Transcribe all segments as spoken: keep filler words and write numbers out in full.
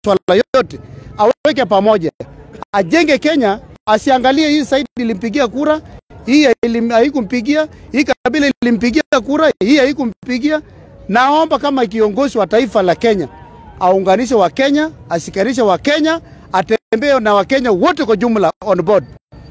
masuala yote aweke pamoja, ajenge Kenya, asiangalie hii side ilimpigia kura, hii haikumpigia, hii kabila ilimpigia kura, hii haikumpigia. Naomba kama kiongozi wa taifa la Kenya aunganishe wa Kenya, asikarishe wa Kenya, atembee na wa Kenya wote kwa jumla on board.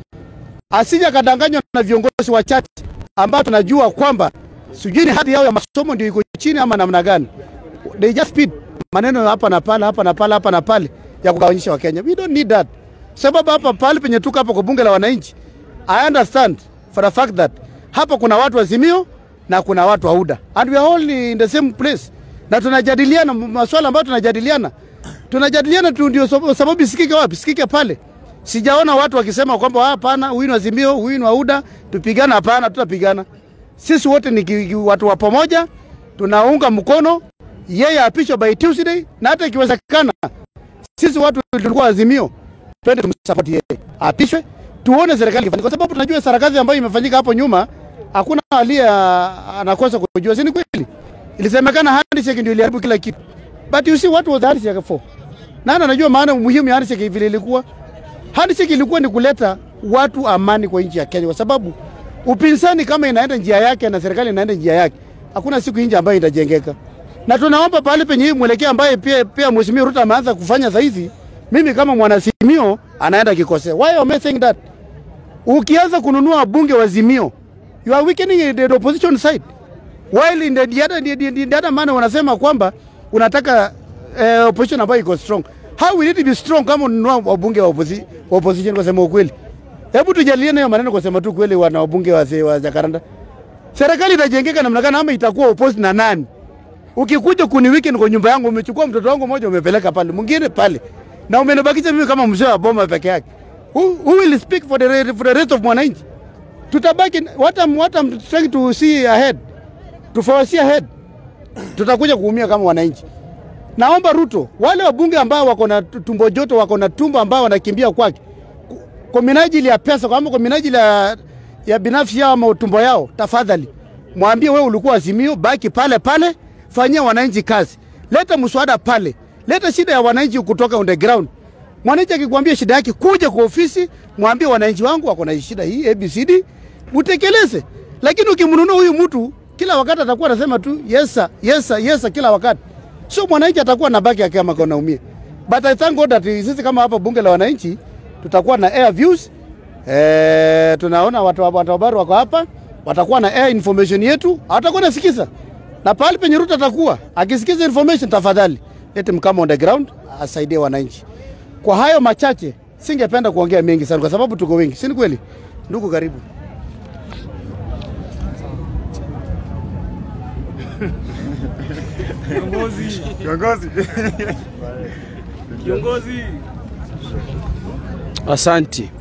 Asija kadanganywa na viongozi wachache ambao tunajua kwamba sijui hadi yao ya masomo ndio iko chini ama namna gani. They just speed maneno hapa na pale hapa na pale hapa na pale ya kugawanyisha wa Kenya. We don't need that. Sababu hapa pale penye tuko hapa kwa bunge la wananchi, I understand for the fact that hapa kuna watu wa Azimio na kuna watu wa U D A, and we are all in the same place. Na tunajadiliana masuala ambayo tunajadiliana. Tunajadiliana tu ndio sababu sikike wapi? Sikike pale. Sijaona watu wakisema kwamba hapana, huyu ni Azimio, huyu ni wa U D A, tupigana. Hapana, tutapigana. Sisi wote ni watu wa pamoja, tunaunga mkono yeye apishwe by Tuesday, na hata ikiwezekana sisi watu tulikuwa Azimio twende tumsupport yeye apishwe, tuone serikali ifanye, kwa sababu tunajua sarakasi ambayo imefanyika hapo nyuma hakuna aliye anakosa kujua. Si ni kweli? Ilisemekana handshake ndio iliharibu kila kitu. But you see what was the handshake for? Nani anajua maana muhimu ya handshake vile ilikuwa? Handshake ilikuwa ni kuleta watu amani kwa nchi ya Kenya, kwa sababu upinzani kama inaenda njia yake na serikali inaenda njia yake, hakuna siku nje ambayo itajengeka. Na tunaomba pale penye hii mwelekeo ambaye pia pia Mheshimiwa Ruto ameanza kufanya sasa hivi, mimi kama mwana Azimio anaenda kikosea. Why am I saying that? Ukianza kununua bunge wa Azimio, you are weakening the opposition side. While in the other the other man wanasema kwamba unataka uh, opposition ambayo iko strong. How will it be strong kama ununua wabunge wa opposition, opposition kwa sema ukweli? Hebu tujadiliane hiyo maneno kwa sema tu kweli, wana wabunge wa wa Jacaranda. Serikali itajengeka namna gani ama itakuwa opposite na nani? Ukikuja kuni weekend kwa nyumba yangu, umechukua mtoto wangu mmoja umepeleka pale, mwingine pale, na umenibakisha mimi kama mzee wa boma peke yake. Who, who will speak for the for the rest of Mwananchi? Tutabaki what I'm what I'm trying to see ahead. To foresee ahead. Tutakuja kuumia kama wananchi. Naomba Ruto, wale wabunge ambao wako na tumbo joto, wako na tumbo ambao wanakimbia kwake kwa minajili ya pesa, kama kwa minajili ya, ya binafsi yao ama tumbo yao, tafadhali mwambie wewe ulikuwa Azimio, baki pale pale, fanyia wananchi kazi. Leta mswada pale. Leta shida ya wananchi kutoka on the ground. Mwananchi akikwambia shida yake, kuja kwa ofisi, mwambie wananchi wangu wako na shida hii A B C D, utekeleze. Lakini ukimnunua huyu mtu kila wakati atakuwa anasema tu yes sir, yes sir, yes sir kila wakati. So mwananchi atakuwa na baki yake kama kaonaumia. But I thank God that sisi kama hapa bunge la wananchi tutakuwa na air views. Eh, tunaona watu wa habari wako hapa, watakuwa na air information yetu, atakuwa nasikiza. Na pale penye Ruto atakuwa akisikiza information, tafadhali lete mkama on the ground asaidie wananchi. Kwa hayo machache singependa kuongea mengi sana kwa sababu tuko wengi. Si ni kweli? Ndugu karibu. Kiongozi. Kiongozi. Kiongozi. Asante.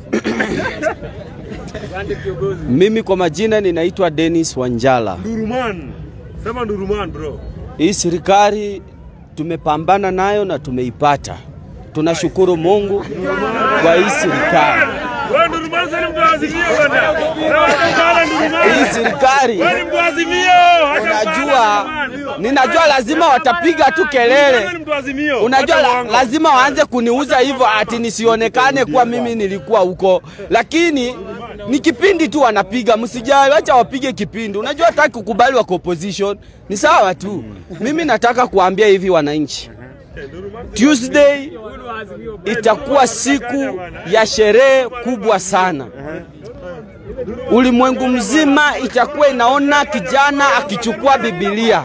Mimi kwa majina ninaitwa Dennis Wanjala. Nduruman. Sema Nduruman bro. Hii serikali tumepambana nayo na tumeipata. Tunashukuru Mungu kwa hii serikali. Wewe Nduruman sasa mtu Azimio bwana. Hii serikali unajua, ninajua lazima watapiga tu kelele. Unajua la, lazima waanze kuniuza hivyo ati nisionekane kwa mimi nilikuwa huko. Lakini ni kipindi tu wanapiga, msijali, acha wapige kipindi. Unajua hataki kukubali wa opposition, ni sawa tu. Mimi nataka kuambia hivi wananchi, Tuesday itakuwa siku ya sherehe kubwa sana. Ulimwengu mzima itakuwa inaona kijana akichukua Biblia.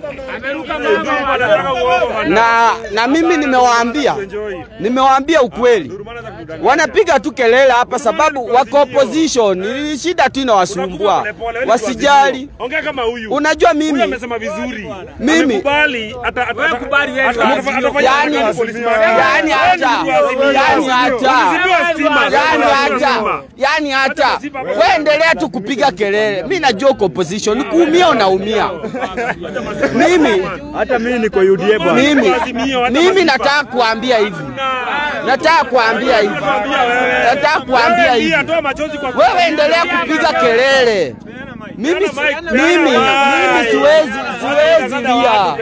Na na mimi nimewaambia, nimewaambia ukweli. Wanapiga tu kelele hapa sababu wako opposition, shida tu inawasumbua. Wasijali. Ongea kama huyu. Unajua mimi amesema vizuri. Mimi kubali atakubali yeye. Yani yani hata yani hata yani hata yani hata wewe endelea tu kupiga kelele. Mimi najua uko opposition, kuumia unaumia. Mimi hata mimi niko U D A bwana. Mimi mimi nataka kuambia hivi. Nataka kuambia hivi. Nataka kuambia hivi. Wewe endelea kupiga kelele. Mimi mimi mimi siwezi siwezi lia.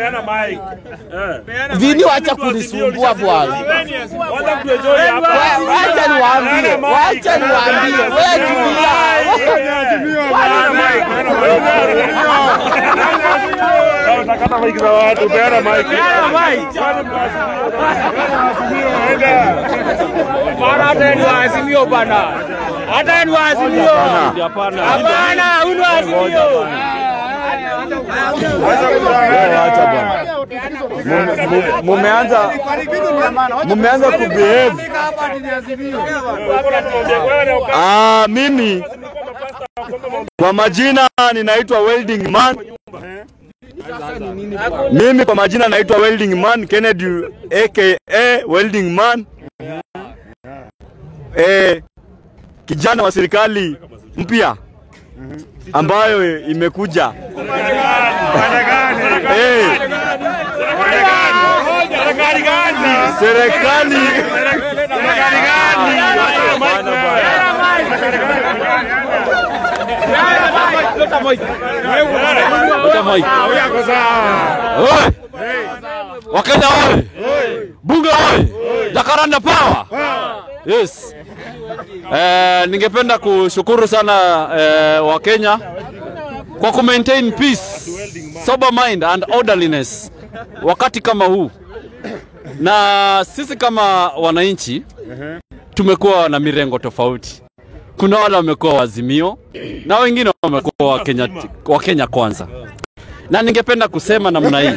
Vini wacha kunisumbua bwana. Wacha niwaambie, wacha niwaambie. Wewe tulia. Utakata mic za watu, peana mic. Bana hata ni Azimio bana. Hata ni Azimio. Hapana. Hapana, huyu Azimio. Acha bwana. Mumeanza mumeanza kubehave. Ah, mimi kwa majina ninaitwa Welding Man. Mimi kwa majina naitwa Welding Man Kennedy aka Welding Man. Eh, kijana wa serikali mpya ambayo imekuja. Eh, serikali gani? Serikali gani? Wakenya oi! Bunge oi! Jacaranda power! Yes. Eh, ningependa kushukuru sana eh, Wakenya kwa ku maintain peace, sober mind and orderliness wakati kama huu. Na sisi kama wananchi tumekuwa na mirengo tofauti. Kuna wale wamekuwa Wazimio na wengine wamekuwa Kenya wa Kenya kwanza. Na ningependa kusema namna hii.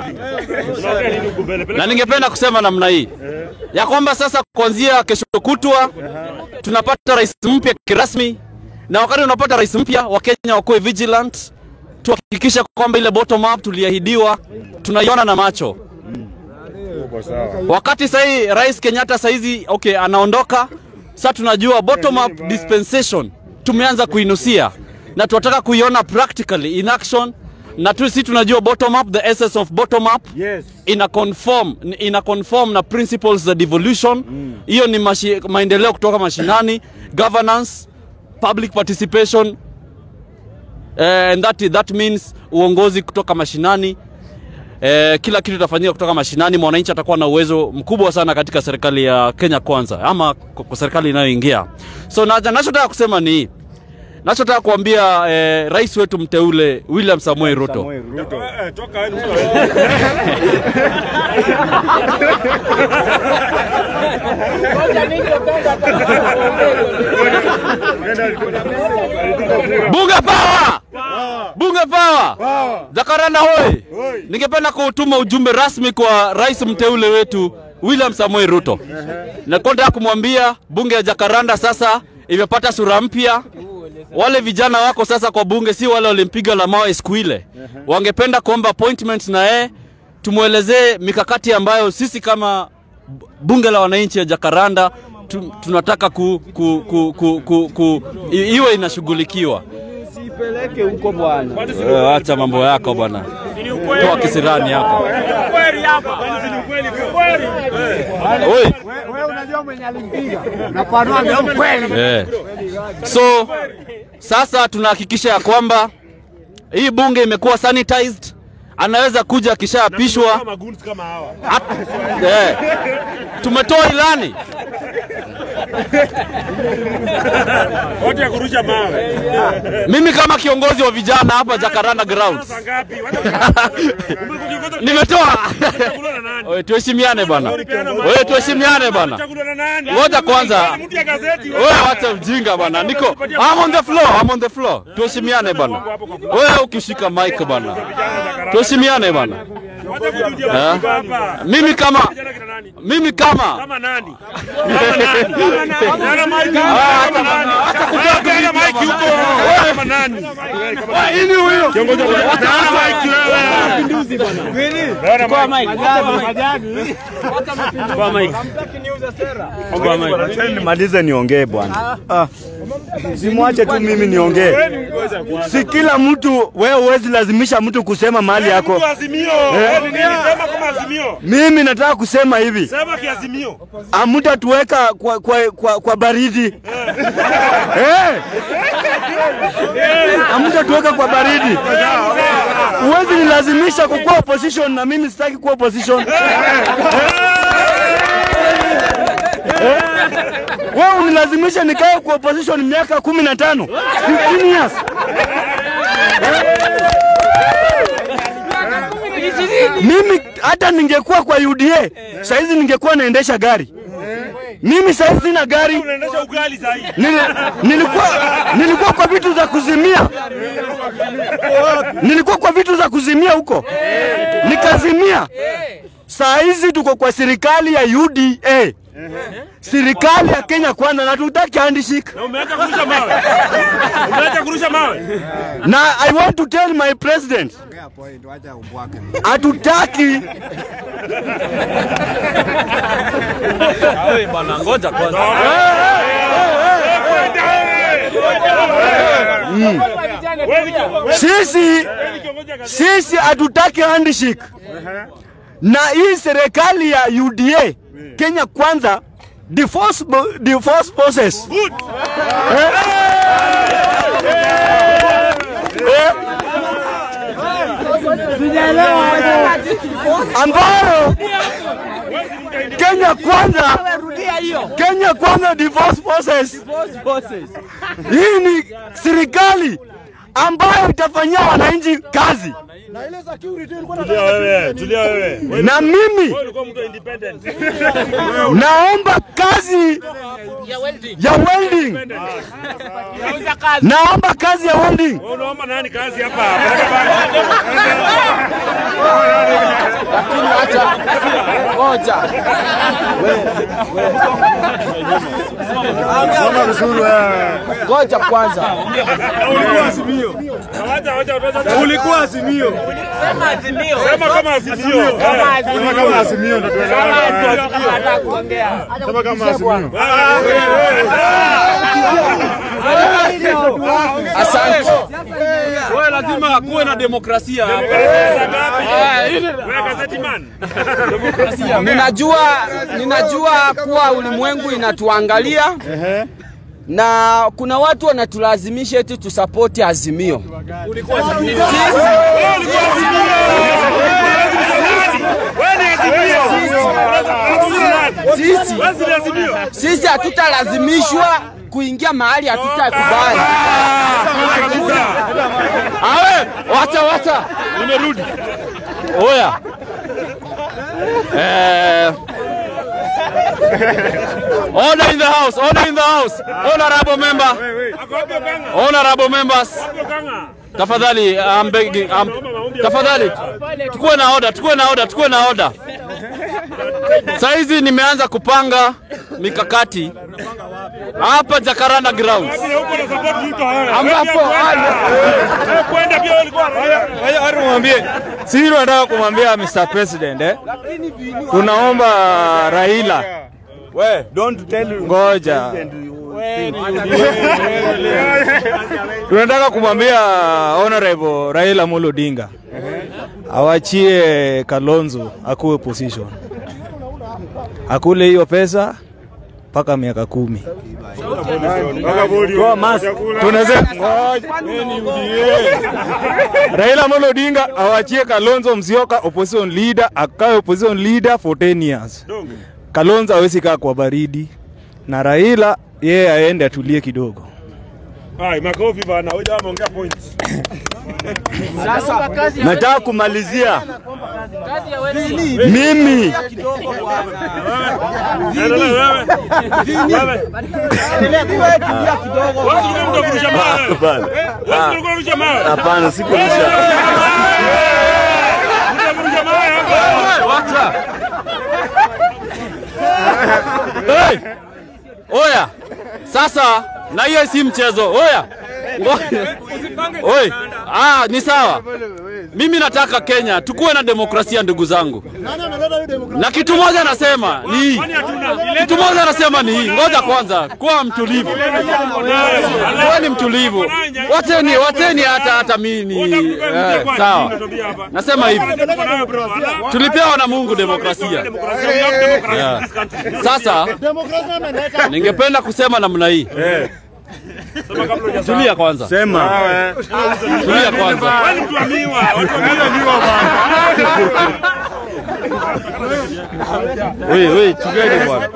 Na ningependa kusema namna hii ya kwamba sasa kuanzia kesho kutwa tunapata rais mpya kirasmi, na wakati unapata rais mpya Wakenya wakoe vigilant, tuhakikisha kwamba ile bottom up tuliahidiwa tunaiona na macho. Wakati sahi Rais Kenyatta saizi okay anaondoka, sasa tunajua bottom up dispensation tumeanza kuinusia na tunataka kuiona practically in action. Na tu si tunajua bottom up, the essence of bottom up, yes, ina conform ina conform na principles za devolution. Hiyo mm. ni mashi, maendeleo kutoka mashinani, governance, public participation, uh, and that that means uongozi kutoka mashinani. Uh, kila kitu kitafanyika kutoka mashinani. Mwananchi atakuwa na uwezo mkubwa sana katika serikali ya Kenya kwanza ama kwa serikali inayoingia. So na nachotaka kusema ni nachotaka kuambia eh, rais wetu mteule William Samoei Ruto. Ruto. Eh, toka Ruto. Bunge power! Bunge power! Jacaranda hoi! Ningependa kutuma ujumbe rasmi kwa rais mteule wetu William Samoei Ruto. Na nataka kumwambia bunge ya Jacaranda sasa imepata sura mpya. Wale vijana wako sasa kwa bunge si wale walimpiga la mawe siku ile. Wangependa kuomba appointment na yeye, tumuelezee mikakati ambayo sisi kama bunge la wananchi ya Jacaranda tu, tunataka ku, ku, ku, ku, ku, ku iwe inashughulikiwa. Sipeleke huko bwana. Uh, acha mambo yako bwana. Toa kisirani yako. Kweli hapa. Ni kweli kweli. Oi. Wewe unajua mwenye alimpiga. Na panua ndio kweli. Eh. So sasa tunahakikisha ya kwamba hii bunge imekuwa sanitized. Anaweza kuja akishaapishwa kama hawa. Eh. Tumetoa ilani. Wote ya kurusha mawe. Mimi kama kiongozi wa vijana hapa Jacaranda Grounds. Nimetoa. Wewe tuheshimiane bana. Wewe tuheshimiane bana. Ngoja kwanza. Wewe acha ujinga bana. Niko I'm on the floor. I'm on the floor. Tuheshimiane bana. Wewe ukishika mic bana. Tuheshimiane bana. Mimi kama mimi kama kama nani? Kama nani? Acha kutoka mic huko. Kama nani? Ini huyo. Kiongozi wa mic wewe. Mapinduzi bwana. Kweli? Kwa mic. Majani. Kwa mic. Hamtaki niuze sera. Kwa mic. Acha nimalize niongee bwana. Ah. Simwache tu mimi niongee. Si kila mtu wewe huwezi lazimisha mtu kusema mali yako. Azimio. Nilisema kama Azimio. Mimi nataka kusema hivi. hivi. Sema kiazimio. Amuta tuweka kwa kwa kwa, kwa baridi. Eh. Amuta tuweka kwa baridi. Uwezi nilazimisha kukuwa opposition na mimi sitaki kuwa opposition. Wewe unilazimisha nikae kwa opposition miaka kumi na tano. fifteen years. Mimi hata ningekuwa kwa U D A, saizi ningekuwa naendesha gari. Mimi saizi sina gari. Unaendesha ugali saizi. Nilikuwa nilikuwa kwa vitu za kuzimia. Nilikuwa kwa vitu za kuzimia huko. Nikazimia. Saizi tuko kwa serikali ya U D A. Serikali ya Kenya kwanza na tutaki handshake. Na umeacha kurusha mawe. Umeacha kurusha mawe. Na I want to tell my president. Hatutaki. Awe bana ngoja kwanza. Sisi sisi hatutaki handshake. Na hii serikali ya U D A Kenya kwanza divorce divorce process. Good. Ambayo Kenya kwanza Kenya kwanza divorce process. Hii ni serikali ambayo itafanyia wananchi kazi. Na ile security ilikuwa tulia wewe, tulia wewe. Na mimi naomba kazi ya welding. Ya welding. Naomba kazi ya welding. Wewe unaomba nani kazi hapa? Lakini acha ngoja. Soma vizuri wewe. Ngoja kwanza. Ulikuwa Azimio. Wacha wacha wacha. Ulikuwa Azimio. Sema Azimio. Sema kama Azimio. Sema kama Azimio ndio tuelewane. Hata kuongea. Sema kama Azimio. Asante. Wewe lazima kuwe na demokrasia hapa. Wewe gazeti man. Ninajua ninajua kuwa ulimwengu inatuangalia. Na kuna watu wanatulazimisha eti tusapoti Azimio. Ulikuwa Azimio. Sisi sisi hatutalazimishwa kuingia mahali hatutakubali. Awe, wacha wacha. Nimerudi. Oya. Eh. Order in the house, order in the house. Honorable member. Honorable members. Tafadhali, I'm begging. I'm, tafadhali. Tukue na order, tukue na order, tukue na order. Saizi nimeanza kupanga mikakati hapa Jacaranda grounds. Ambapo kwenda pia walikuwa Wewe hata mwambie sisi tunataka kumwambia Mister President eh. Tunaomba Raila. We, don't tell you. Ngoja. Tunataka kumwambia Honorable Raila Odinga. Awachie Kalonzo akuwe position. Akule hiyo pesa paka miaka kumi. Tunasema Raila Odinga awachie Kalonzo Musyoka opposition leader, akawe opposition leader for ten years. Kalonzo hawezi kaa kwa baridi na Raila yeye aende atulie kidogo. Hai, makofi bana, wewe jamaa ongea point. Sasa nataka kumalizia. Kazi ya wewe. Mimi hapana, sikurusha. Hey! Oya. Sasa na hiyo si mchezo. Oya. Oi. Ah, ni sawa. mimi nataka Kenya tukuwe na demokrasia ndugu zangu. Na kitu moja nasema ni hii. Kitu moja nasema ni hii. Ngoja kwanza kuwa mtulivu. Kuwa ni mtulivu. Wateni, wateni hata hata mimi eh, sawa. Nasema hivi. Tulipewa na Mungu demokrasia. Yeah. Sasa ningependa kusema namna hii. Tulia kwanza. Sema. Tulia kwanza. Wewe wewe tugeni bwana.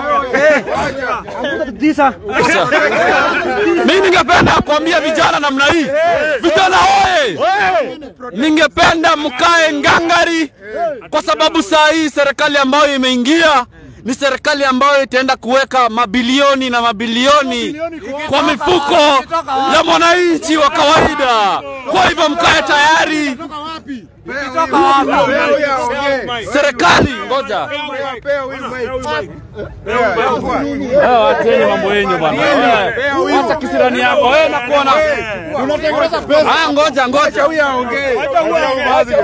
Mimi ningependa kuambia vijana namna hii. Vijana oye! Ningependa mkae ngangari kwa sababu saa hii serikali ambayo imeingia ni serikali ambayo itaenda kuweka mabilioni na mabilioni kwa mifuko ya mwananchi wa kawaida. Kwa hivyo mkae tayari. Serikali ngoja. Eh, acheni mambo yenu bwana. Acha kisirani yako. Wewe nakuona. Unatengeneza pesa. Ah, ngoja ngoja huyu aongee. Acha huyu aongee.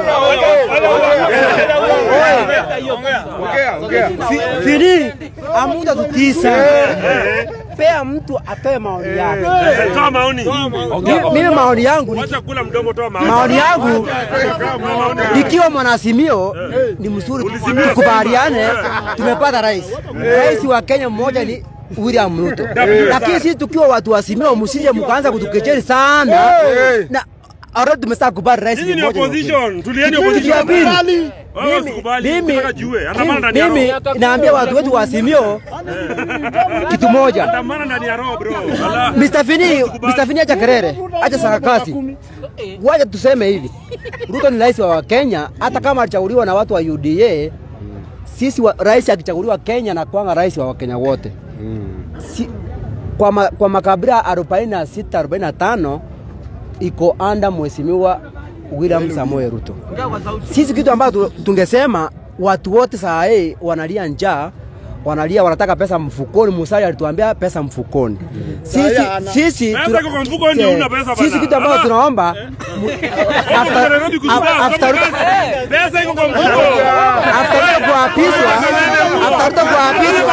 Ongea, ongea. Fili, amuda tutisa. Pea mtu atoe maoni yake. Toa maoni. Mimi maoni yangu, acha kula mdomo, toa maoni. Maoni yangu ikiwa mwanasimio ni mzuri, tukubaliane tumepata rais. Rais wa Kenya mmoja ni William Ruto. Lakini sisi tukiwa watu wa Simio msije mkaanza kutukejeli sana. Na already tumesha kubali rais ni opposition. Tulieni opposition. Mimi mimi naambia watu wetu wa Simio kitu moja. Andamana ndani ya roho bro. Mister Fini, Mister Fini acha kelele, acha sarakasi. Waje tuseme hivi. Ruto ni rais wa Kenya, hata kama alichaguliwa na watu wa U D A, sisi wa, rais akichaguliwa Kenya na kuanga rais wa Wakenya wote. Si, kwa ma, kwa makabila arobaini na sita arobaini na tano iko anda mheshimiwa William Samoei Ruto. Sisi kitu ambacho tungesema watu wote saa hii wanalia njaa, wanalia wanataka pesa mfukoni. Musalia alituambia pesa mfukoni. Sisi sisi tuna mfukoni ndio una pesa bana. Sisi kitu ambacho tunaomba after after pesa iko kwa mfuko. After kuapishwa, after kuapishwa.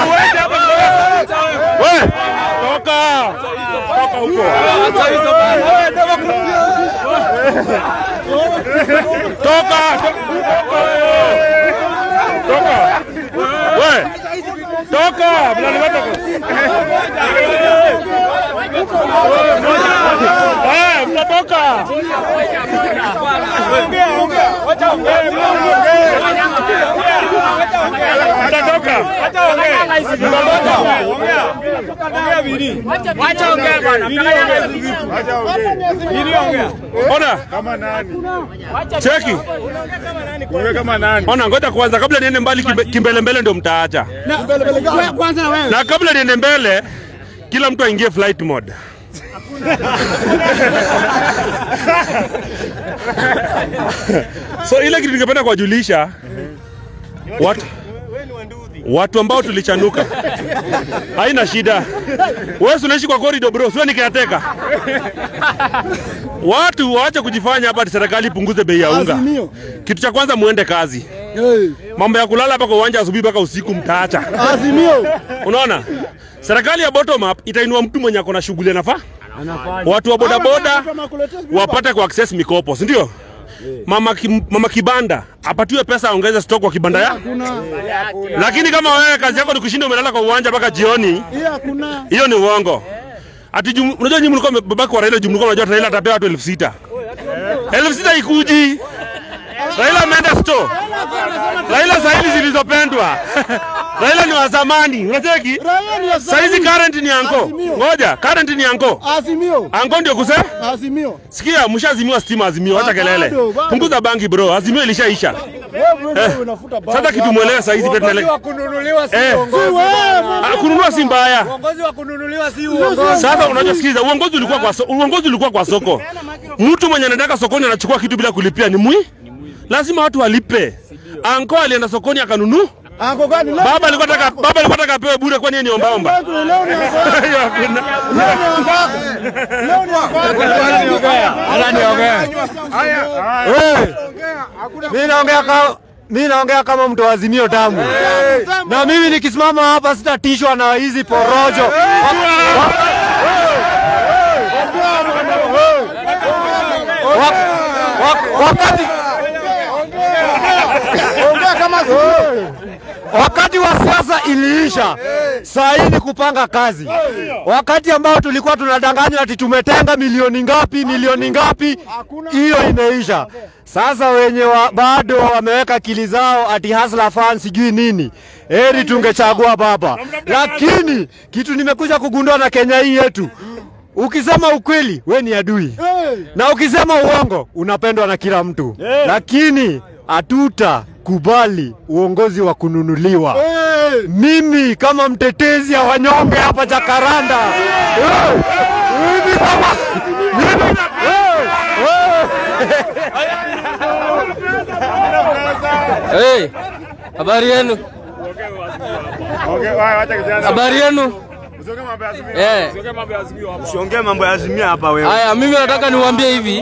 Wewe toka. Toka huko. Toka. Toka. Wewe toka, mnaleta kwa. Eh, mtatoka. Ongea, ongea. Wacha ongea. Mtatoka. Wacha ongea. Ongea. Ongea vini. Wacha ongea bwana. Wacha ongea. Vini ongea. Ona kama nani? Cheki. Wewe kama nani? Ona ngoja kwanza kabla niende mbali kimbele mbele ndio mtaacha. Kwanza na wewe. Na kabla niende mbele kila mtu aingie flight mode. So ile kitu ningependa kuwajulisha watu watu ambao tulichanuka. Haina shida. Wewe unaishi kwa corridor bro, sio nikiateka. Watu waache kujifanya hapa serikali punguze bei ya unga. Kitu cha kwanza muende kazi. Mambo ya kulala hapa kwa uwanja asubuhi mpaka usiku mtaacha. Azimio. Unaona? Serikali ya bottom up itainua mtu mwenye akona shughuli anafaa. Watu wa boda boda wapate ku access mikopo, si ndio? Mama ki, mama kibanda apatiwe pesa aongeze stock kwa kibanda ya. Lakini kama wewe kazi yako ni kushinda umelala kwa uwanja mpaka jioni, hiyo ni uongo. Ati unajua nyinyi mlikuwa babaki wa Raila, mlikuwa unajua Raila atapewa watu elfu sita. elfu sita ikuji. Raila ameenda store. Raila sahihi zilizopendwa. Raila ni wa zamani. Unacheki? Saizi current ni anko. Ngoja, current ni anko. Azimio. Anko ndio kuse? Azimio. Sikia, mshazimiwa stima Azimio, acha kelele. Punguza bangi bro, Azimio ilishaisha. Wewe unafuta bangi. Sasa kitu muelewe saizi pia tunaelekea. Uongozi wa kununuliwa si uongozi. Kununua si mbaya. Uongozi wa kununuliwa si uongozi. Sasa unajua sikiza, uongozi ulikuwa kwa soko, uongozi ulikuwa kwa soko. Mtu mwenye anataka sokoni anachukua kitu bila kulipia ni mwi? Lazima watu walipe. Anko alienda sokoni akanunua Ako gani leo? Baba alikuwa anataka baba alikuwa anataka apewe bure, kwani ni omba omba? Leo ni leo ni omba. Leo ni omba. Ananiongea. Haya. Mimi naongea kama mimi naongea kama mtu wa Azimio tamu. Na mimi nikisimama hapa sitatishwa na hizi porojo. Wakati wakati wa siasa iliisha, saa hii ni kupanga kazi. Wakati ambao tulikuwa tunadanganywa ati tumetenga milioni ngapi milioni ngapi, hiyo imeisha. Sasa wenye wa, bado wameweka akili zao ati hustler fans sijui nini. Heri tungechagua baba. Lakini kitu nimekuja kugundua na Kenya hii yetu, ukisema ukweli we ni adui, na ukisema uongo unapendwa na kila mtu. Lakini hatuta kubali uongozi wa kununuliwa. Hey! Mimi kama mtetezi ya wanyonge hapa Jacaranda. Hey! Mimi kama mimi Hey, habari yenu? Habari yenu? Eh. Usiongee mambo ya Azimio hapa wewe. Haya, mimi nataka niwaambie hivi.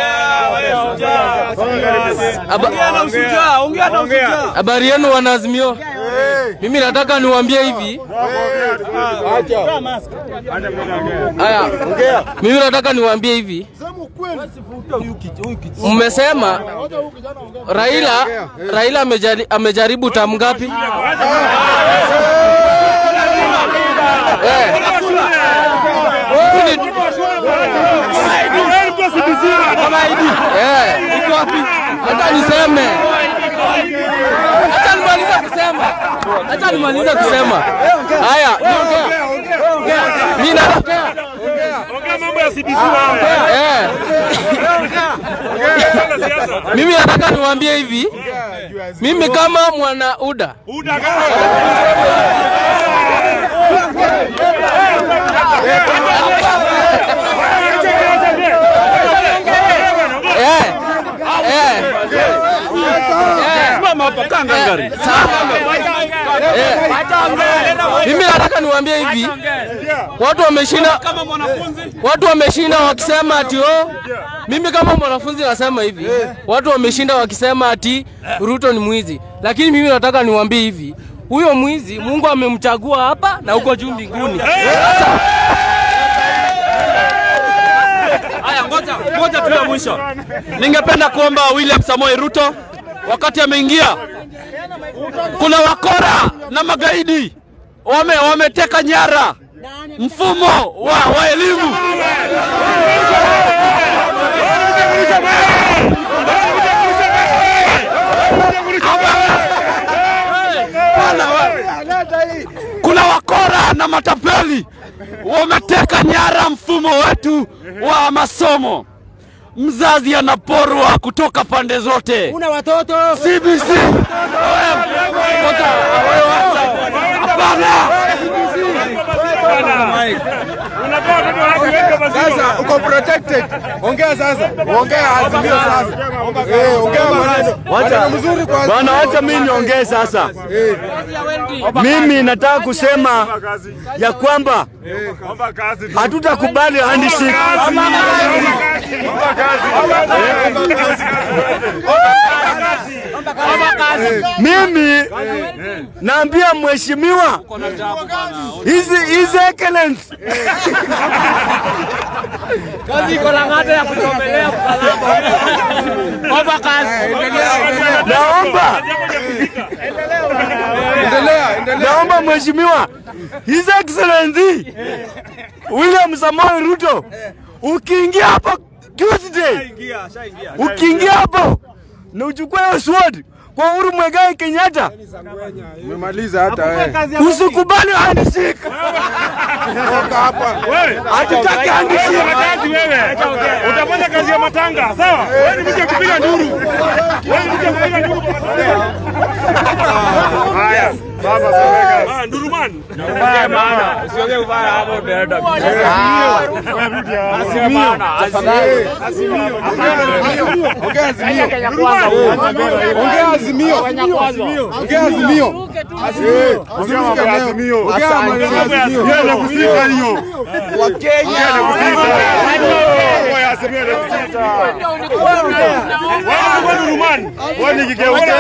Habari yenu wana Azimio? Mimi nataka niwaambie hivi. Haya, mimi nataka niwaambie hivi. Mmesema Raila Raila amejaribu, amejaribu tamu ngapi? Eh. Eh, iko wapi? Hata niseme. Hata nimaliza kusema. Hata nimaliza kusema. Haya, niongea. Mimi naongea. Ongea mambo ya C B C wewe. Eh. Mimi nataka niwaambie hivi. Mimi kama mwana UDA. UDA kama mimi nataka niwaambie hivi, watu wameshinda watu wameshinda wakisema ati oh, mimi kama mwanafunzi nasema hivi, watu wameshinda wakisema ati Ruto ni mwizi, lakini mimi nataka niwaambie hivi, huyo mwizi Mungu amemchagua hapa na huko juu mbinguni. Haya, ngoja ngoja tu ya mwisho. Ningependa kuomba William Samoei Ruto, wakati ameingia, kuna wakora na magaidi wame wameteka nyara mfumo wa, wa elimu. Kuna wakora na matapeli wameteka nyara mfumo wetu wa masomo. Mzazi anaporwa kutoka pande zote. Una watoto C B C. Hapana. Sasa uko protected. Ongea sasa. Ongea Azimio sasa. Eh, ongea maneno. Wacha mzuri kwa bwana, acha mimi niongee sasa. Mimi nataka kusema ya kwamba hatutakubali handshake. Mimi naambia mheshimiwa hizi hizi excellence kazi iko na ngata ya kutomelea msalaba. Omba kazi. Naomba endelea endelea. Naomba mheshimiwa his excellency William Samoei Ruto, ukiingia hapo Tuesday, ukiingia hapo na uchukue sword kwa Uhuru Kenyatta, umemaliza hata wewe. Usikubali handshake. Toka hapa. Wewe, hatutaki handshake wewe. Utafanya kazi ya matanga, sawa? Wewe ni mtu kupiga nduru. Wewe ni mtu kupiga nduru. Haya, baba sasa. Ah, nduru man. Ongea maana. Usiongee ubaya hapo unaenda. Azimio. Tafadhali. Azimio. Ongea Azimio. Kenya kwanza. Ongea Azimio. Ongea Azimio. Azimio. Ongea Azimio. Ongea Azimio. Yeye anakusika hiyo. Wakenya Wewe Azimio anakusika. Wewe ni Rumani. Wewe ni kigeuka.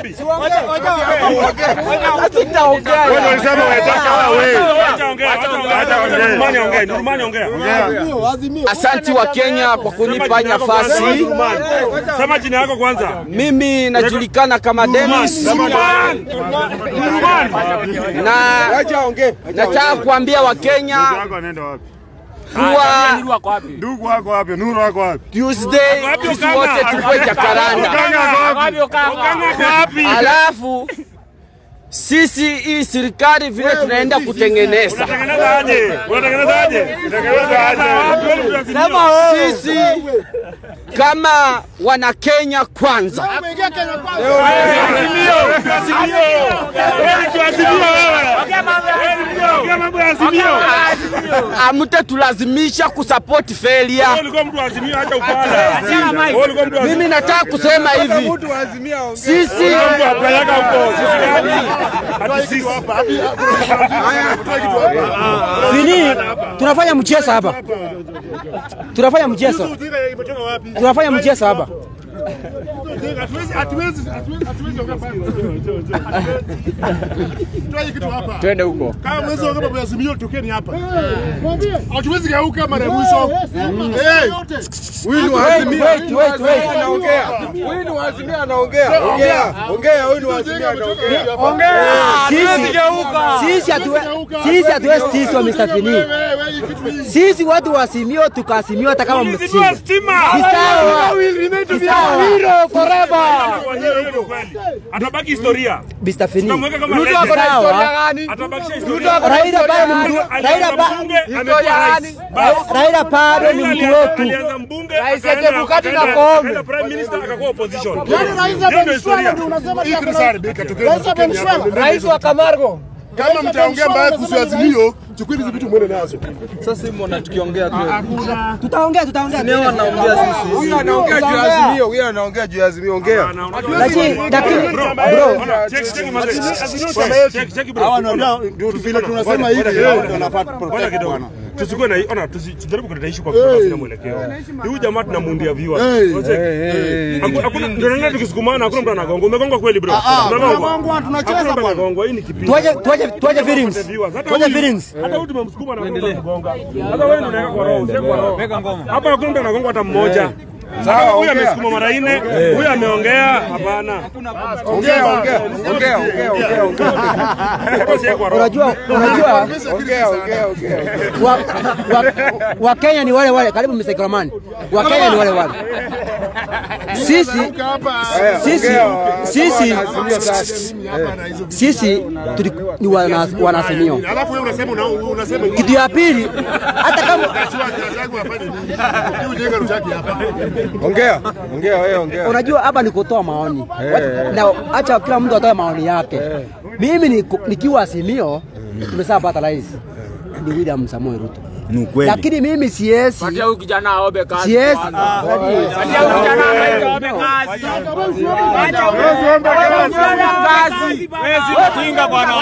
sitaongea. Wewe unasema unataka wewe. Acha ongea. Acha ongea. Rumani ongea. Rumani ongea. Asanti wa Kenya kwa kunipa nafasi. Sema jina yako kwanza. Mimi najulikana kama Dennis. Na nataka kuambia wa Kenya kuwa ndugu wako wapi? Nuru wako wapi? Tuesday sisi wote tuko Jacaranda. Alafu sisi hii serikali vile tunaenda kutengeneza. Unatengeneza aje? Unatengeneza aje? Unatengeneza aje? Sisi kama wana Kenya kwanza. Amute tulazimisha kusupport failure. Mimi nataka kusema hivi. Sisi Vini, tunafanya mchezo hapa. Tunafanya mchezo. Tunafanya mchezo hapa. twende huko. Kama mwezi wa kama Azimio tokeni hapa. Hatuwezi geuka mara mwisho. Eh. Huyu ni Azimio. Wait, wait, wait. Anaongea. Huyu ni Azimio anaongea. Ongea. Ongea, huyu ni Azimio anaongea. Ongea. Sisi sisi hatuwezi sisi hatuwezi tiswa mister Fini. Sisi watu wa Azimio tukasimio hata kama mshinda. Ni sawa. Ni sawa. Hero forever. Atabaki historia. mister Fini. Ruto ako na historia gani? Atabaki historia. Raila bado ni mtu Raila bado Raila bado ni mtu wetu. Alianza mbunge, Rais Chebukati na Kongo. Prime Minister akakuwa opposition. Rais wa Kamargo. Kama mtaongea mbaya kuhusu Azimio, chukueni hizo vitu mwende nazo. Sasa sisi mbona tukiongea tu. Tutaongea, tutaongea. Leo anaongea sisi. Huyu anaongea juu ya Azimio, huyu anaongea juu ya Azimio, ongea. Lakini lakini bro, Check check mzee. Check check bro. Hawa ndio vile tunasema hivi ndio tunafuata protect bwana. Tusikue na ona tusijaribu kuleta issue kwa sababu sina mwelekeo. Huyu jamaa tunamundia viewers. Hakuna ndio nani tukisukumana hakuna mtu anagonga. Umegonga kweli bro? Tunagonga tunacheza bwana. Gonga hii ni kipindi. tuaje tuaje tuaje feelings. Tuaje feelings. Hata huyu tumemsukuma na kugonga. Hata wewe unaweka kwa roho, sio kwa roho. Weka ngoma. Hapa hakuna mtu anagonga hata mmoja. Sawa, huyu amesukuma mara nne, huyu ameongea, hapana. Ongea, ongea, ongea, ongea, ongea, ongea. Unajua unajua Ongea, ongea, ongea. wa, wa, wa Kenya ni wale wale karibu mister Kramani. Wa Kenya ni wale wale. Sisi sisi sisi sisi ni wana wanasemio. Alafu wewe unasema unasema Kitu ya pili hata kama ongea, ongea wewe ongea. unajua hapa ni kutoa maoni. Na acha kila mtu atoe maoni yake. Mimi nikiwa Azimio tumeshapata rais ni William Samoei Ruto. Lakini mimi siesi. Patia huyu kijana aombe kazi. Siesi. Patia huyu kijana aombe kazi. Acha uombe kazi. Wewe si mtinga bwana.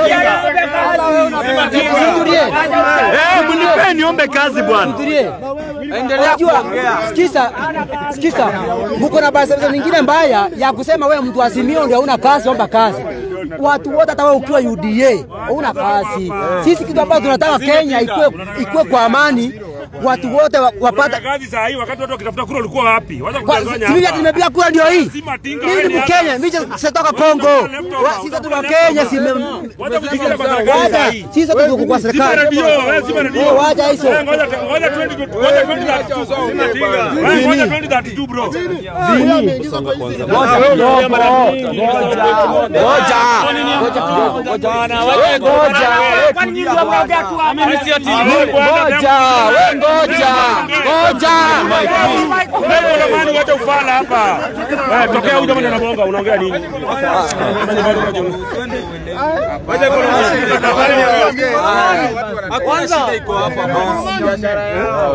Eh, mnipe niombe kazi bwana. Endelea kuongea. Sikiza. Sikiza. Mko na barabara nyingine mbaya ya kusema wewe mtu Azimio ndio huna kazi, omba kazi. Watu wote hata wewe ukiwa U D A huna kazi. Sisi kitu ambacho tunataka Kenya ikue ikue kwa amani. Watu wote wapata kazi saa hii wakati watu wakitafuta kura ulikuwa wapi? Wacha kudanganya. Mimi nimepiga kura ndio hii. Mimi ni Mkenya, mimi sitoka Kongo. Sisi tu wa Kenya si wacha kujikinga kwa serikali saa hii. sisi tu kwa serikali. Wewe si ndio? Wacha hizo. Ngoja ngoja twenty ngoja twenty thirty-two. Ngoja twenty thirty-two bro. Vini. Ngoja wewe ngoja. Ngoja. Ngoja. Ngoja. Kwani nyinyi ndio mnaongea tu hapa? Mimi si ati Ngoja, wewe ngoja. Ngoja. Ndio maana wacha ufala hapa. Eh, tokea huko kama unabonga unaongea nini? Wacha kwa Kwanza iko hapa biashara yao.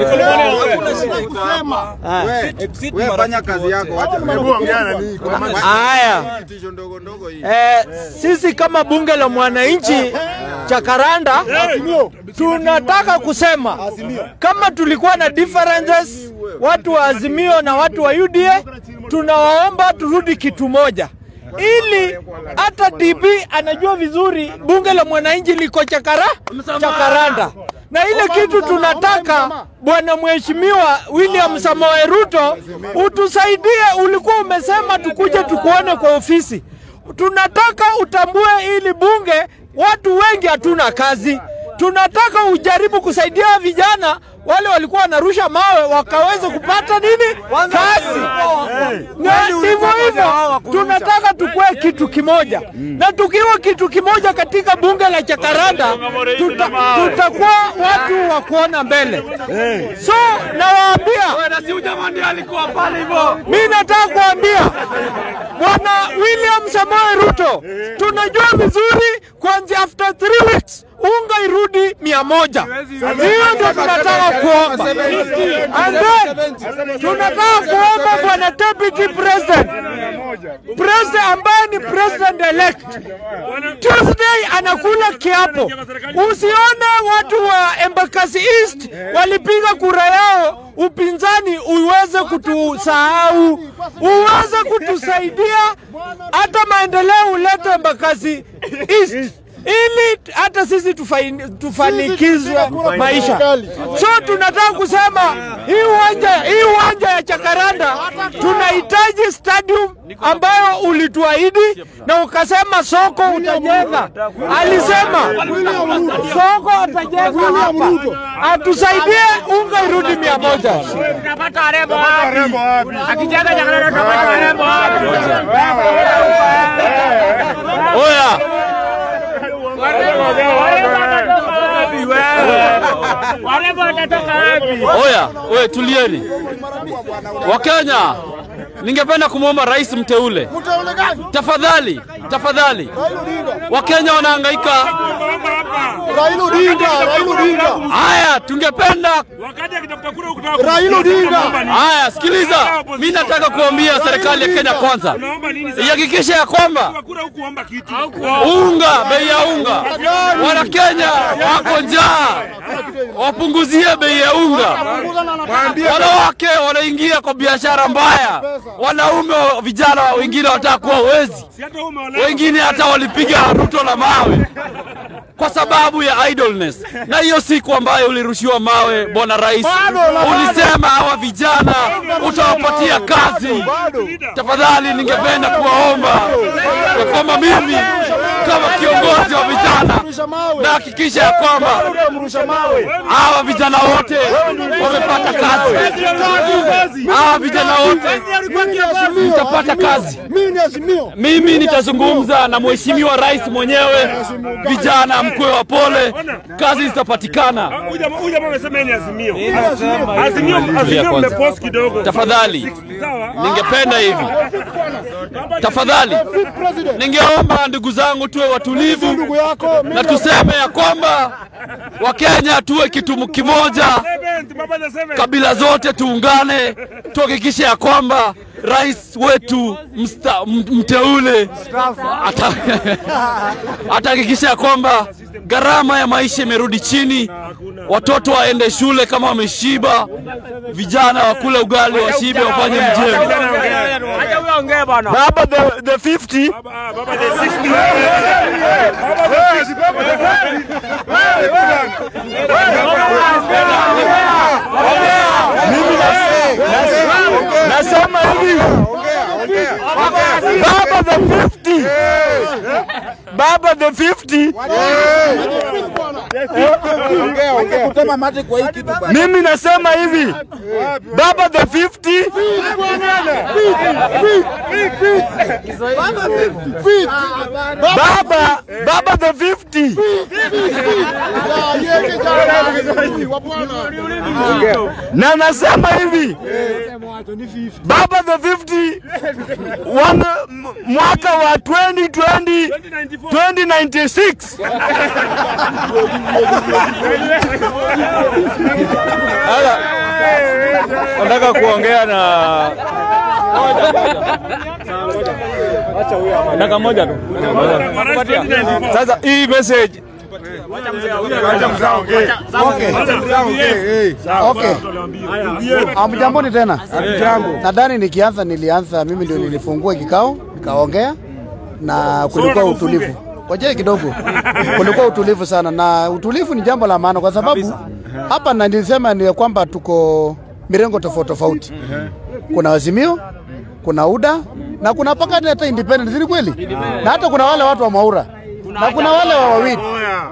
Wewe fanya kazi yako, wacha kuongea na nini? Haya. Eh, sisi kama bunge la mwananchi Jacaranda tunataka kusema kama tulikuwa na differences watu wa Azimio na watu wa U D A, tunawaomba turudi kitu moja, ili hata D B anajua vizuri bunge la mwananchi liko Chakara Jacaranda. Na ile kitu tunataka bwana mheshimiwa William Samoei Ruto utusaidie. Ulikuwa umesema tukuje tukuone kwa ofisi, tunataka utambue ili bunge watu wengi hatuna kazi. Tunataka ujaribu kusaidia vijana wale walikuwa wanarusha mawe wakaweze kupata nini? Kazi. Na hivyo hivyo tunataka tukue kitu kimoja. Na tukiwa kitu kimoja katika bunge la Jacaranda tuta, tutakuwa watu wa kuona mbele. So nawaambia, mimi nataka kuambia bwana William Samoei Ruto, tunajua vizuri kuanzia after three weeks unga irudi mia moja. Hiyo ndio tunataka kuomba. And then tunataka kuomba bwana deputy president, president ambaye ni president elect, Tuesday anakula kiapo. Usione watu wa Embakasi East walipiga kura yao upinzani uweze kutusahau, uweze kutusaidia hata maendeleo ulete Embakasi East, ili hata sisi tufanikizwe maisha. So tunataka kusema hii uwanja hii uwanja ya Jacaranda tunahitaji stadium ambayo ulituahidi na ukasema soko utajenga. Alisema soko utajenga hapa. Atusaidie unga irudi mia moja. Tutapata rembo wapi? Akijenga Jacaranda tutapata rembo wapi? Oya. Oya, oya tulieni. Wakenya, ningependa kumwomba rais mteule. Tafadhali, tafadhali. Wakenya wanahangaika. Raila Odinga, Raila Odinga. Haya, tungependa wakati akitafuta kura ukitaka. Raila Odinga. Haya, sikiliza. Mimi nataka kuambia serikali ya Kenya kwanza ihakikishe ya kwamba unga, bei ya unga, wana Kenya wako njaa, wapunguzie bei ya unga. Wanawake wanaingia kwa biashara mbaya, wanaume vijana wengine wataka kuwa wezi, wengine hata walipiga Ruto na mawe kwa sababu ya idleness. Na hiyo siku ambayo ulirushiwa mawe bwana rais, ulisema hawa vijana utawapatia kazi. Tafadhali ningependa kuwaomba kwamba mimi kama kiongozi wa vijana na hakikisha ya kwamba hawa vijana wote wamepata kazi. Hawa vijana wote watapata kazi. Mimi nitazungumza na mheshimiwa rais mwenyewe, vijana mkwe wa pole, kazi zitapatikana. Huyu jamaa amesema ni Azimio. Azimio, Azimio mmepost kidogo. Tafadhali ningependa hivi, tafadhali ningeomba ndugu zangu tuwe watulivu na tuseme ya kwamba Wakenya tuwe kitu kimoja, kabila zote tuungane, tuhakikishe ya kwamba rais wetu msta, mteule atahakikisha ya kwamba gharama ya maisha imerudi chini, watoto waende shule kama wameshiba, vijana wakule ugali washibe wafanye mjengo. Baba the, the fifty, Baba the sixty. mimi nasema hivi, Baba the fifty, Baba the fifty, Ongea ongea. Kutema mate kwa hii kitu bana. Mimi nasema hivi. Baba the fifty. Baba, Baba the fifty. Na nasema hivi. Baba the fifty. One mwaka wa twenty twenty twenty ninety-six. Ala. Nataka kuongea na Nataka moja tu. Sasa hii message Okay. Amjamboni tena. Nadhani nikianza nilianza mimi ndio nilifungua kikao, nikaongea na kulikuwa utulivu. Ngoja kidogo. Kulikuwa utulivu sana na utulivu ni jambo la maana kwa sababu hapa na nilisema ni kwamba tuko mirengo tofauti tofauti. Kuna Azimio, kuna U D A na kuna paka hata independent, si kweli? Na hata kuna wale watu wa Maura. Na kuna wale wa wawili.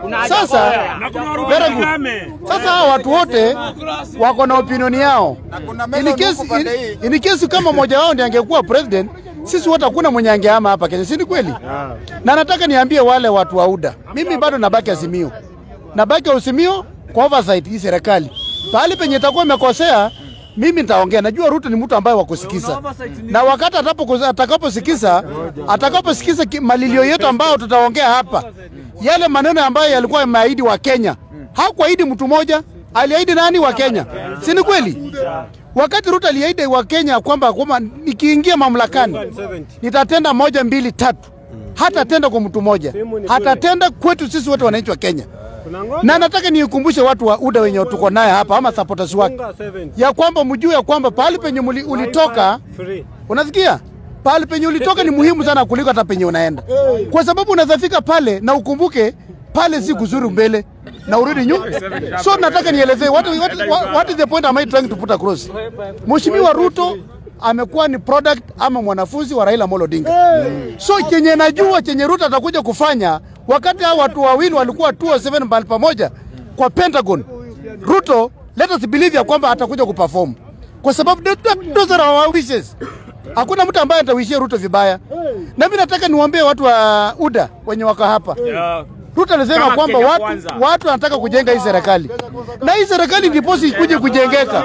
Sasa very good. Sasa hao watu wote wako na opinion yao. Ili kesi ili kesi kama mmoja wao ndiye angekuwa president, sisi wote hakuna mwenye angehama hapa Kenya, si kweli? Na nataka niambie wale watu wa U D A, mimi bado nabaki Azimio. Nabaki Azimio kwa oversight hii serikali. Pale penye itakuwa imekosea, mimi nitaongea. Najua Ruto ni mtu ambaye wakusikiza. Na wakati atakaposikiza, atakaposikiza malilio yetu ambao tutaongea hapa, yale maneno ambayo yalikuwa yameahidi wa Kenya. Hakuahidi mtu mmoja, aliahidi nani? Wa Kenya. Si ni kweli? Wakati Ruto aliahidi wa Kenya kwamba kwamba nikiingia mamlakani nitatenda moja mbili tatu. Hata tenda kwa mtu mmoja. Hata tenda kwetu sisi wote wananchi wa Kenya. Na nataka nikumbushe watu wa U D A wenye tuko naye hapa ama supporters wake ya kwamba mjue ya kwamba pale penye ulitoka, unasikia? Pale penye ulitoka ni muhimu sana kuliko hata penye unaenda. Kwa sababu unazafika pale na ukumbuke pale si kuzuru mbele na urudi nyuma. So nataka nielezee what, what, what is the point am I trying to put across? Mheshimiwa Ruto amekuwa ni product ama mwanafunzi wa Raila Odinga. So chenye najua chenye Ruto atakuja kufanya wakati hao watu wawili walikuwa two oh seven mbali pamoja kwa Pentagon. Ruto let us believe ya kwamba atakuja kuperform. Kwa sababu those are our wishes. Hakuna mtu ambaye atawishia Ruto vibaya. Na mimi nataka niwaambie watu wa U D A wenye waka hapa. Ruto alisema kwamba watu watu wanataka kujenga hii serikali. Na hii serikali ndipo ikuje kujengeka.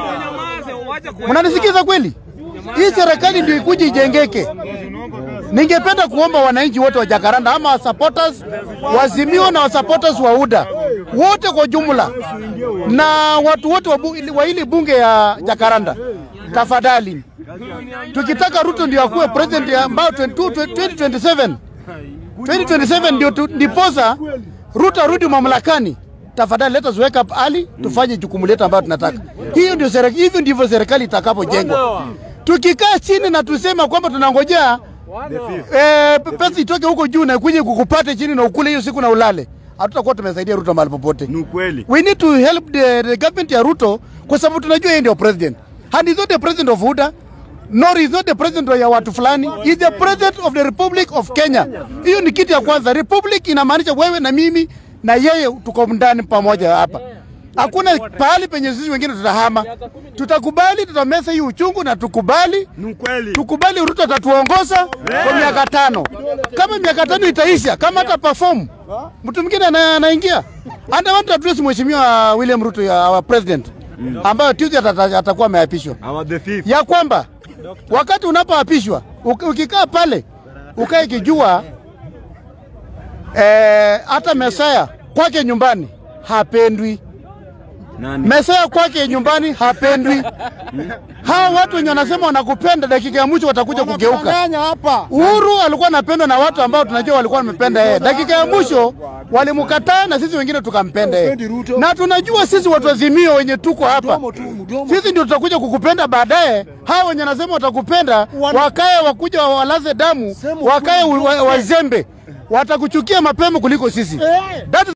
Mnanisikiza kweli? Hii serikali ndio ikuje ijengeke. Ningependa kuomba wananchi wote wa Jacaranda ama supporters wa Azimio na supporters wa U D A wote kwa jumla na watu wote wa, wa ili bunge ya Jacaranda, tafadhali tukitaka Ruto ndio akuwe president ambao twenty twenty-seven ndio ndiposa Ruto arudi mamlakani. Tafadhali let us wake up early tufanye jukumu letu ambalo tunataka. Hiyo ndio serikali, hivyo ndivyo serikali itakapojengwa. Tukikaa chini na tusema kwamba tunangojea eh, pesa itoke huko juu na kuje kukupate chini na ukule hiyo siku na ulale, hatutakuwa tumesaidia Ruto mahali popote. Ni kweli. We need to help the, the government ya Ruto kwa sababu tunajua yeye ndio president. And he's not the president of U D A, nor is not the president ya watu fulani. He's the president of the Republic of Kenya. Hiyo ni kitu ya kwanza. Republic inamaanisha wewe na mimi na yeye tuko ndani pamoja hapa. Hakuna pahali penye sisi wengine tutahama. Tutakubali, tutamesa hii uchungu na tukubali. Tukubali Ruto atatuongoza kwa miaka tano. Kama miaka tano itaisha, kama hata perform, mtu mwingine anaingia. And I want to address Mheshimiwa William Ruto ya our president, ambayo Tuesday atakuwa ameapishwa. Ya kwamba wakati unapoapishwa, ukikaa pale, ukae kijua eh hata Mesaya kwake nyumbani hapendwi. Nani? Mesaya kwake nyumbani hapendwi. Hawa watu wenye wanasema wanakupenda dakika ya mwisho watakuja kugeuka. Uhuru alikuwa anapendwa na watu ambao tunajua walikuwa wamependa yeye. Dakika ya mwisho walimkataa na sisi wengine tukampenda yeye. Na tunajua sisi watu Azimio wenye tuko hapa, sisi ndio tutakuja kukupenda baadaye. Hawa wenye wanasema watakupenda wakae wakuja walaze damu, wakae wazembe, watakuchukia mapema kuliko sisi. That